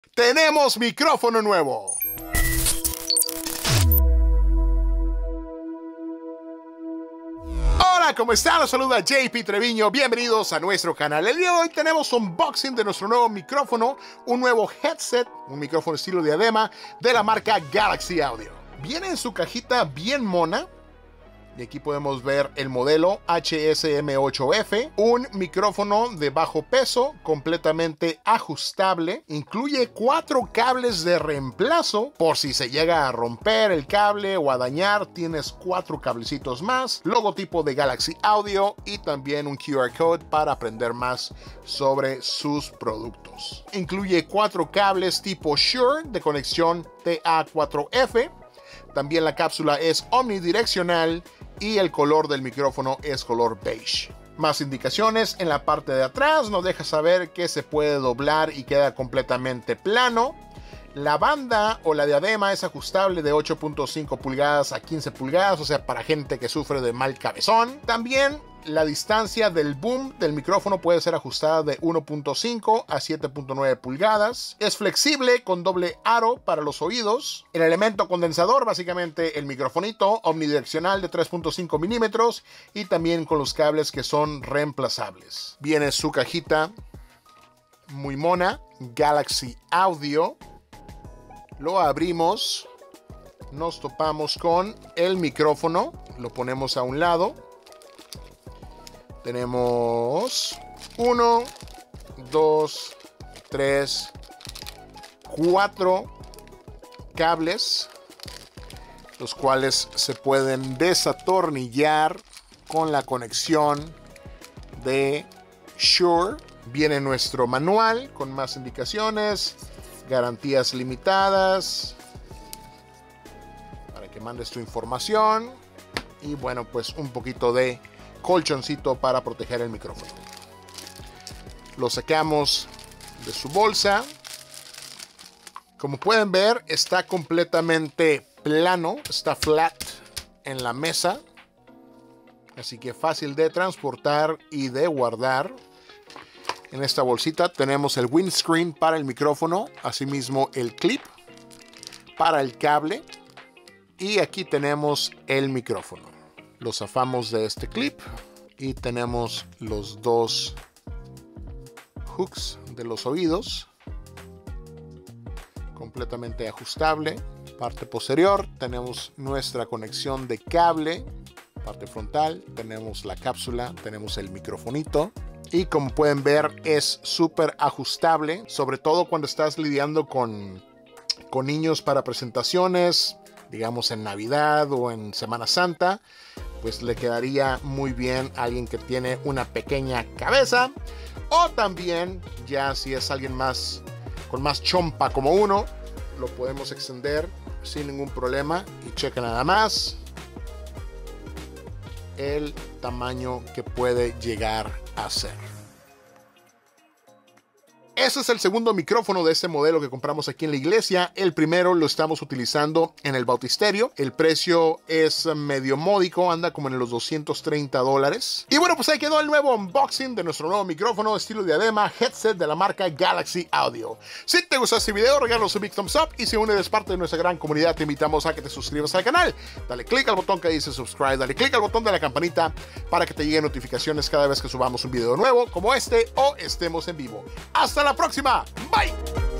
Tenemos micrófono nuevo. Hola, ¿cómo están? Los saluda JP Treviño. Bienvenidos a nuestro canal. El día de hoy tenemos unboxing de nuestro nuevo micrófono, un nuevo headset, un micrófono estilo diadema de la marca Galaxy Audio. Viene en su cajita bien mona. Y aquí podemos ver el modelo HSM8F, un micrófono de bajo peso, completamente ajustable. Incluye 4 cables de reemplazo, por si se llega a romper el cable o a dañar, tienes 4 cablecitos más. Logotipo de Galaxy Audio y también un QR Code para aprender más sobre sus productos. Incluye 4 cables tipo Shure de conexión TA4F. También la cápsula es omnidireccional y el color del micrófono es color beige. Más indicaciones en la parte de atrás, nos deja saber que se puede doblar y queda completamente plano. La banda o la diadema es ajustable de 8.5 pulgadas a 15 pulgadas, o sea, para gente que sufre de mal cabezón. También la distancia del boom del micrófono puede ser ajustada de 1.5 a 7.9 pulgadas. Es flexible con doble aro para los oídos. El elemento condensador, básicamente el microfonito omnidireccional de 3.5 milímetros y también con los cables que son reemplazables. Viene su cajita muy mona, Galaxy Audio. Lo abrimos, nos topamos con el micrófono, lo ponemos a un lado. Tenemos 1, 2, 3, 4 cables, los cuales se pueden desatornillar con la conexión de Shure. Viene nuestro manual con más indicaciones, garantías limitadas, para que mandes tu información y bueno, pues un poquito de colchoncito para proteger el micrófono. Lo sacamos de su bolsa. Como pueden ver, está completamente plano, está flat en la mesa, así que fácil de transportar y de guardar. En esta bolsita tenemos el windscreen para el micrófono, asimismo el clip para el cable y aquí tenemos el micrófono. Lo zafamos de este clip y tenemos los 2 hooks de los oídos, completamente ajustable. Parte posterior tenemos nuestra conexión de cable, parte frontal tenemos la cápsula, tenemos el microfonito. Y como pueden ver es súper ajustable, sobre todo cuando estás lidiando con niños para presentaciones, digamos en Navidad o en Semana Santa, pues le quedaría muy bien a alguien que tiene una pequeña cabeza. O también ya si es alguien más con más chompa como uno, lo podemos extender sin ningún problema. Y checa nada más el tamaño que puede llegar a ser. Ese es el segundo micrófono de este modelo que compramos aquí en la iglesia. El primero lo estamos utilizando en el bautisterio. El precio es medio módico, anda como en los $230. Y bueno, pues ahí quedó el nuevo unboxing de nuestro nuevo micrófono estilo diadema headset de la marca Galaxy Audio. Si te gustó este video, regálanos un big thumbs up y si aún eres parte de nuestra gran comunidad, te invitamos a que te suscribas al canal. Dale click al botón que dice subscribe, dale click al botón de la campanita para que te lleguen notificaciones cada vez que subamos un video nuevo como este o estemos en vivo. ¡Hasta la próxima! ¡Bye!